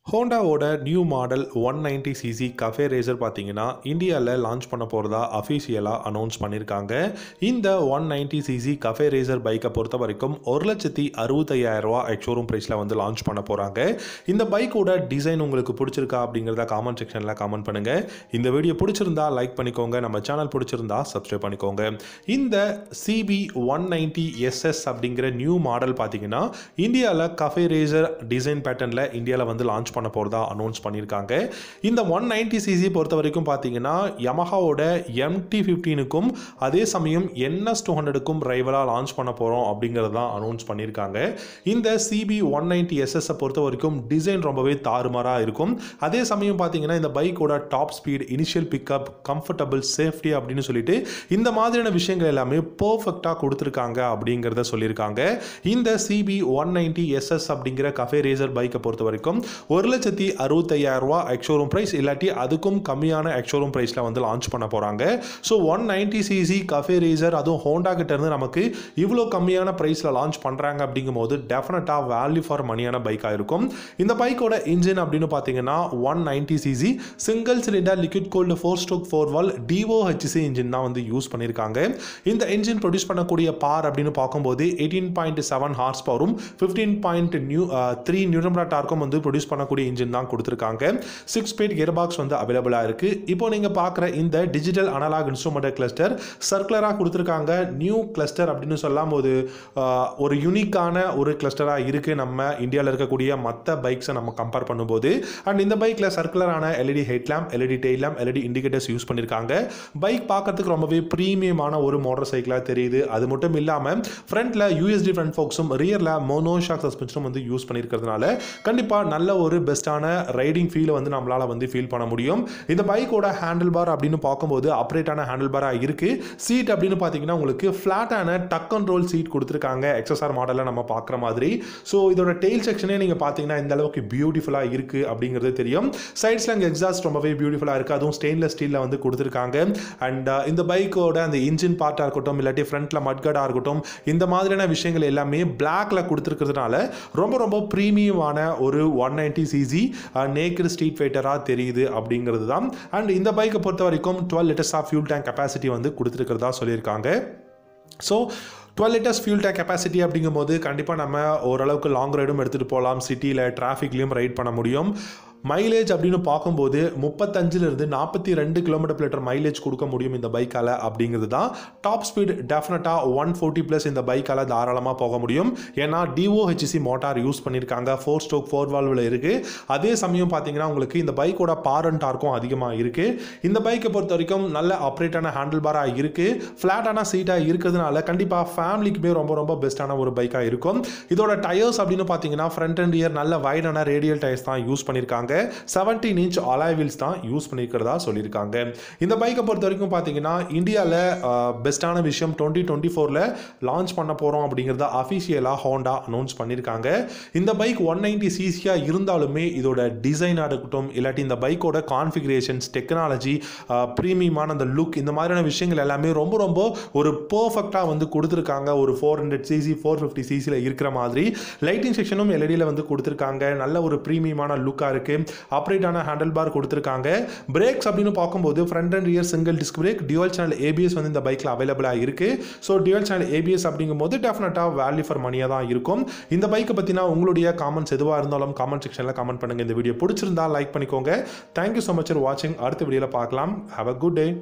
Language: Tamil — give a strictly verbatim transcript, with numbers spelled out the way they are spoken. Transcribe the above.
ஹோண்டாவோட new model one ninety CC cafe racer பார்த்தீங்கன்னா இந்தியாவில் லான்ச் பண்ண போகிறதா அஃபிஷியலாக அனௌன்ஸ் பண்ணியிருக்காங்க. இந்த one ninety CC cafe racer பைக்கை பொறுத்த வரைக்கும் ஒரு லட்சத்தி அறுபத்தையாயிரம் ரூபா எக்ஷோரூம் ப்ரைஸில் வந்து லான்ச் பண்ண போகிறாங்க. இந்த பைக்கோட டிசைன் உங்களுக்கு பிடிச்சிருக்கா அப்படிங்கிறத காமெண்ட் செக்ஷனில் காமெண்ட் பண்ணுங்கள். இந்த வீடியோ பிடிச்சிருந்தா லைக் பண்ணிக்கோங்க, நம்ம சேனல் பிடிச்சிருந்தா சப்ஸ்கிரைப் பண்ணிக்கோங்க. இந்த சிபி ஒன் நைன்டி எஸ்எஸ் அப்படிங்கிற நியூ மாடல் பார்த்தீங்கன்னா இந்தியாவில் கஃபே ரேசர் டிசைன் பேட்டர்னில் இந்தியாவில் வந்து லான்ச் பண்ண போறதா அனௌன்ஸ் பண்ணியிருக்காங்க. இந்த ஒன் நைன்டி சிசி பொறுத்த வரைக்கும் பார்த்தீங்கன்னா யமஹாவோட எம் டி ஃபிஃப்டீனுக்கும் அதே சமயம் என் எஸ் டூ ஹண்ட்ரடுக்கும் ரைவலா லான்ச் பண்ண போறோம் அப்படிங்கிறது தான் அனௌன்ஸ் பண்ணியிருக்காங்க. இந்த சிபி ஒன் நைன்டி எஸ்எஸ் பொறுத்த வரைக்கும் டிசைன் ரொம்பவே தாறுமாறா இருக்கும். அதே சமயம் பார்த்தீங்கன்னா இந்த பைக்கோட top speed, initial pickup, comfortable, safety அப்படின்னு சொல்லிட்டு இந்த மாதிரியான விஷயங்கள் எல்லாமே பர்ஃபெக்டா கொடுத்துருக்காங்க அப்படிங்கிறத சொல்லியிருக்காங்க. இந்த சிபி ஒன் நைன்டி எஸ்எஸ் அப்படிங்கிற கஃபே ரேசர் பைக்கை பொறுத்த வரைக்கும் ஒரு லட்சத்தி அறுபத்தையாயிரம் ரூபா எக்ஷோரூம் பிரைஸ், இல்லாட்டி அதுக்கும் கம்மியான எக்ஷோரூம் பிரைஸ்ல வந்து லான்ச் பண்ண போறாங்க. So one ninety CC cafe racer அதுவும் ஹோண்டா கிட்ட இருந்து நமக்கு இவ்வளோ கம்மியான பிரைஸ்ல லான்ச் பண்றாங்க அப்படிங்கும் போது டெஃபினட்டா வேல்யூ ஃபார் மணியான பைக்கா இருக்கும். இந்த பைக்கோட இன்ஜின் அப்படின்னு பார்த்தீங்கன்னா one ninety CC single cylinder liquid cooled four stroke four valve DOHC engine தான் வந்து யூஸ் பண்ணியிருக்காங்க. இந்த இன்ஜின் ப்ரொடியூஸ் பண்ணக்கூடிய பார் அப்படின்னு பார்க்கும்போது எயிட்டீன் பாயிண்ட் செவன் ஹார்ஸ் பவரும் fifteen point new three newton டார்க்கும் வந்து ப்ரொடியூஸ் பண்ணக்கூடிய இன்ஜின் தான் கொடுத்திருக்காங்க. சிக்ஸ் ஸ்பீட் கியர் பாக்ஸ் வந்து அவைலபிளா இருக்கு. இப்போ நீங்க பார்க்குற இந்த டிஜிட்டல் அனலாக் இன்ஸ்ட்ருமெண்ட் கிளஸ்டர் சர்க்குலரா கொடுத்திருக்காங்க. நியூ கிளஸ்டர் அப்படின்னு சொல்லாம் போது ஒரு யூனிக்கான ஒரு கிளஸ்டரா இருக்கு நம்ம இந்தியாவில் இருக்கக்கூடிய மற்ற பைக்ஸை நம்ம கம்பேர் பண்ணும்போது. அண்ட் இந்த பைக்ல சர்க்குலரான LED head lamp, LED tail lamp, LED indicators use பண்ணிருக்காங்க. பைக் பார்க்கறதுக்கு ரொம்பவே பிரீமியமான ஒரு மோட்டார் சைக்கிளா தெரியுது. அது மட்டும் இல்லாம ஃப்ரண்ட்ல யூஎஸ்டி ஃப்ரண்ட் ஃபோக்ஸும் ரியர்ல மோனோஷாக் சஸ்பென்ஷனும் வந்து யூஸ் பண்ணிருக்கிறதுனால கண்டிப்பா நல்ல ஒரு பெஸ்டான ரைடிங் ஃபீல் வந்து நம்மளால வந்து ஃபீல் பண்ண முடியும். இந்த பைக்கோட ஹேண்டில் பார் அப்படின்னு பார்க்கும்போது அப்ரேட்டான ஹேண்டில் பாரா இருக்கு. சீட் அப்படின்னு பார்த்தீங்கன்னா உங்களுக்கு ஃபிளாட்டான டக் அண்ட் ரோல் சீட் கொடுத்துருக்காங்க, எக்ஸ்எஸ்ஆர் மாடல்ல நம்ம பார்க்குற மாதிரி. ஸோ இதோட டெயில் செக்ஷனே நீங்க பார்த்தீங்கன்னா இந்த அளவுக்கு பியூட்டிஃபுல்லா இருக்கு அப்படிங்கிறது தெரியும். சைட்ஸ்ல இங்கே எக்ஸாஸ்ட் ரொம்பவே பியூட்டிஃபுல்லா இருக்கு, அதுவும் ஸ்டெயின்லெஸ் ஸ்டீல்ல வந்து கொடுத்துருக்காங்க. அண்ட் இந்த பைக்கோட அந்த இன்ஜின் பார்ட்டா இருக்கட்டும், இல்லாட்டி ஃப்ரண்ட்ல மட்கார்டா இருக்கட்டும், இந்த மாதிரியான விஷயங்கள் எல்லாமே பிளாக்ல கொடுத்துருக்கிறதுனால ரொம்ப ரொம்ப பிரீமியமான ஒரு one ninety CC naked street ஃபைட்டரா தெரியுது அப்படிங்கிறது தான். அண்ட் இந்த பைக்கை பொறுத்த வரைக்கும் twelve litres of fuel tank capacity வந்து கொடுத்துருக்கிறதா சொல்லியிருக்காங்க. So twelve litres fuel tank capacity அப்படிங்கும்போது கண்டிப்பாக நம்ம ஓரளவுக்கு லாங் ரைடும் எடுத்துகிட்டு போகலாம், சிட்டியில் டிராஃபிக்லையும் ரைட் பண்ண முடியும். மைலேஜ் அப்படின்னு பார்க்கும்போது முப்பத்தஞ்சிலிருந்து நாற்பத்தி ரெண்டு கிலோமீட்டர் லிட்டர் மைலேஜ் கொடுக்க முடியும் இந்த பைக்கால அப்படிங்கிறது தான். டாப் ஸ்பீட் டெஃபினட்டா ஒன் ஃபோர்ட்டி பிளஸ் இந்த பைக்கால தாராளமாக போக முடியும். ஏன்னா டிஓஹெச்சி மோட்டார் யூஸ் பண்ணியிருக்காங்க, ஃபோர் ஸ்ட்ரோக் ஃபோர் வால்வில் இருக்கு. அதே சமயம் பார்த்தீங்கன்னா உங்களுக்கு இந்த பைக்கோட பார் அண்ட் டார்க்கும் அதிகமாக இருக்கு. இந்த பைக்கை பொறுத்த வரைக்கும் நல்ல ஆப்ரேட்டான ஹேண்டில் பாராக இருக்கு, ஃபிளாட்டான சீட்டாக இருக்கிறதுனால கண்டிப்பாக ஃபேமிலிக்குமே ரொம்ப ரொம்ப பெஸ்ட்டான ஒரு பைக்காக இருக்கும். இதோட டயர்ஸ் அப்படின்னு பார்த்தீங்கன்னா ஃப்ரண்ட் அண்ட் ரியர் நல்ல வைடான ரேடியல் டயர்ஸ் தான் யூஸ் பண்ணியிருக்காங்க. செவன்டீன் இன்ச் அலாய் வீல்ஸ் தான் யூஸ் பண்ணிக்கிறதா சொல்லியிருக்காங்க. இந்த பைக்கை பொறுத்த வரைக்கும் பார்த்தீங்கன்னா இந்தியாவில் பெஸ்டான விஷயம் டுவெண்ட்டி டுவெண்ட்டி ஃபோரில் லான்ச் பண்ண போகிறோம் அப்படிங்கிறத அஃபிஷியலாக ஹோண்டா அனௌன்ஸ் பண்ணியிருக்காங்க. இந்த பைக் ஒன் நைன்டி சிசியாக இருந்தாலுமே இதோட டிசைனாக இருக்கட்டும், இல்லாட்டி இந்த பைக்கோட கான்ஃபிகரேஷன்ஸ், டெக்னாலஜி, ப்ரீமியமான அந்த லுக், இந்த மாதிரியான விஷயங்கள் எல்லாமே ரொம்ப ரொம்ப ஒரு பர்ஃபெக்டாக வந்து கொடுத்துருக்காங்க. ஒரு four hundred CC four fifty சிசியில் இருக்கிற மாதிரி லைட்டிங் செக்ஷனும் எல்இடியில் வந்து கொடுத்துருக்காங்க. நல்ல ஒரு ப்ரீமியமான லுக்காக இருக்கு. ஆப்ரேட்டான ஹேண்டில் பார் கொடுத்திருக்காங்க. பிரேக்ஸ் அப்படின்னு பார்க்கும்போது front and rear single disc brake, dual channel ABS வந்து இந்த பைக்ல அவைலபிளா இருக்கு. ஸோ டியூவல் சேனல் ஏபிஎஸ் அப்படிங்கும்போது டெஃபினட்டா வேல்யூ ஃபார் மணியா தான் இருக்கும். இந்த பைக்கை பத்தினா உங்களுடைய காமெண்ட்ஸ் எதுவாக இருந்தாலும் காமெண்ட் செக்ஷன்ல காமெண்ட் பண்ணுங்க. இந்த வீடியோ பிடிச்சிருந்தா லைக் பண்ணிக்கோங்க. தேங்க்யூ ஸோ மச் ஃபார் வாட்சிங். அடுத்த வீடியோல பார்க்கலாம். Have a good day.